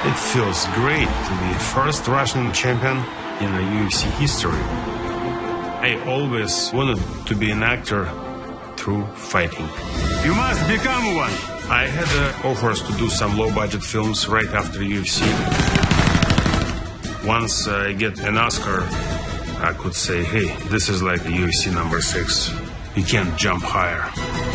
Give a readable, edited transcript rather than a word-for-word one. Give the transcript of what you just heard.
It feels great to be first Russian champion in the UFC history. I always wanted to be an actor through fighting. You must become one. I had offers to do some low-budget films right after UFC. Once I get an Oscar, I could say, hey, this is like the UFC number 6. You can't jump higher.